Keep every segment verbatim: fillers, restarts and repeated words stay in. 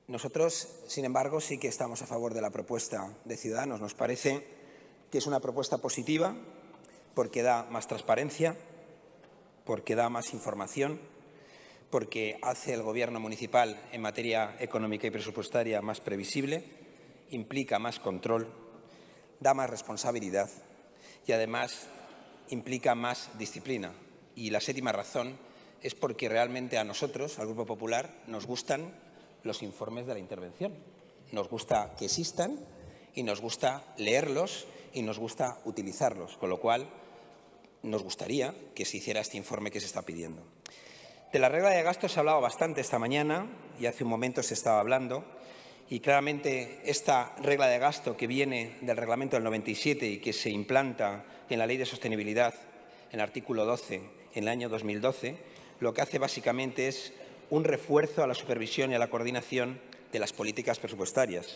Nosotros, sin embargo, sí que estamos a favor de la propuesta de Ciudadanos. Nos parece que es una propuesta positiva porque da más transparencia, porque da más información, porque hace el Gobierno municipal en materia económica y presupuestaria más previsible, implica más control, da más responsabilidad y, además, implica más disciplina. Y la séptima razón es porque realmente a nosotros, al Grupo Popular, nos gustan los informes de la intervención. Nos gusta que existan y nos gusta leerlos y nos gusta utilizarlos, con lo cual nos gustaría que se hiciera este informe que se está pidiendo. De la regla de gasto se ha hablado bastante esta mañana y hace un momento se estaba hablando, y claramente esta regla de gasto que viene del Reglamento del noventa y siete y que se implanta en la Ley de Sostenibilidad, en el artículo doce, en el año dos mil doce, lo que hace básicamente es un refuerzo a la supervisión y a la coordinación de las políticas presupuestarias.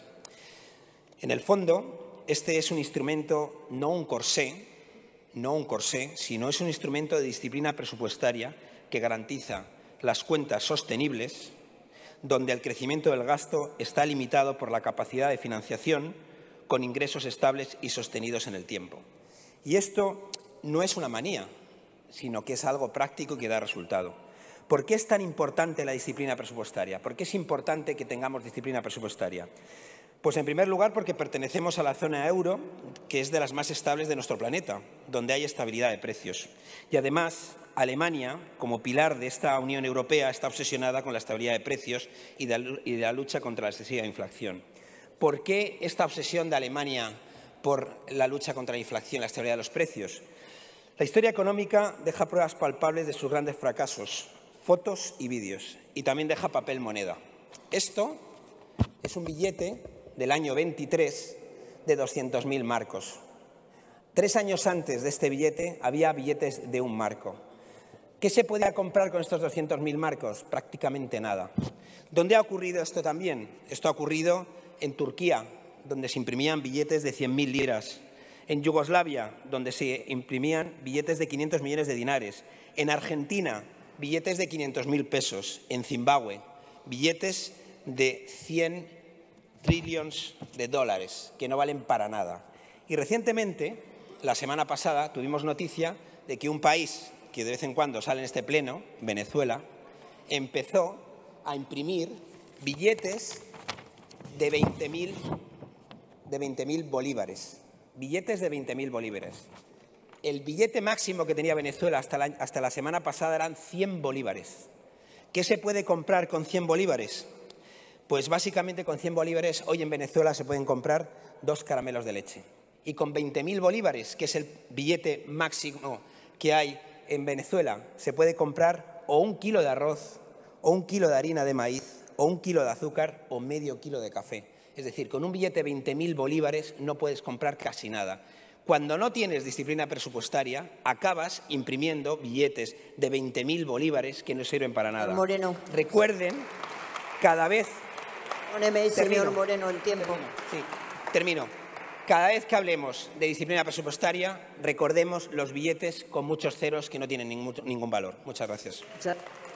En el fondo, este es un instrumento, no un corsé, no un corsé, sino es un instrumento de disciplina presupuestaria que garantiza las cuentas sostenibles, donde el crecimiento del gasto está limitado por la capacidad de financiación con ingresos estables y sostenidos en el tiempo. Y esto no es una manía, sino que es algo práctico y que da resultado. ¿Por qué es tan importante la disciplina presupuestaria? ¿Por qué es importante que tengamos disciplina presupuestaria? Pues, en primer lugar, porque pertenecemos a la zona euro, que es de las más estables de nuestro planeta, donde hay estabilidad de precios. Y, además, Alemania, como pilar de esta Unión Europea, está obsesionada con la estabilidad de precios y de la lucha contra la excesiva inflación. ¿Por qué esta obsesión de Alemania por la lucha contra la inflación y la estabilidad de los precios? La historia económica deja pruebas palpables de sus grandes fracasos, fotos y vídeos, y también deja papel moneda. Esto es un billete del año veintitrés de doscientos mil marcos. Tres años antes de este billete había billetes de un marco. ¿Qué se podía comprar con estos doscientos mil marcos? Prácticamente nada. ¿Dónde ha ocurrido esto también? Esto ha ocurrido en Turquía, donde se imprimían billetes de cien mil liras. En Yugoslavia, donde se imprimían billetes de quinientos millones de dinares. En Argentina, billetes de quinientos mil pesos. En Zimbabue, billetes de cien trillones de dólares, que no valen para nada. Y recientemente, la semana pasada, tuvimos noticia de que un país que de vez en cuando sale en este pleno, Venezuela, empezó a imprimir billetes de veinte mil de veinte mil bolívares. Billetes de veinte mil bolívares. El billete máximo que tenía Venezuela hasta la, hasta la semana pasada eran cien bolívares. ¿Qué se puede comprar con cien bolívares? Pues básicamente con cien bolívares hoy en Venezuela se pueden comprar dos caramelos de leche. Y con veinte mil bolívares, que es el billete máximo que hay en Venezuela, se puede comprar o un kilo de arroz, o un kilo de harina de maíz, o un kilo de azúcar, o medio kilo de café. Es decir, con un billete de veinte mil bolívares no puedes comprar casi nada. Cuando no tienes disciplina presupuestaria, acabas imprimiendo billetes de veinte mil bolívares que no sirven para nada. Moreno. Recuerden, cada vez... Póneme, señor Moreno, el tiempo. Termino, sí, termino. Cada vez que hablemos de disciplina presupuestaria, recordemos los billetes con muchos ceros que no tienen ningún, ningún valor. Muchas gracias. Muchas...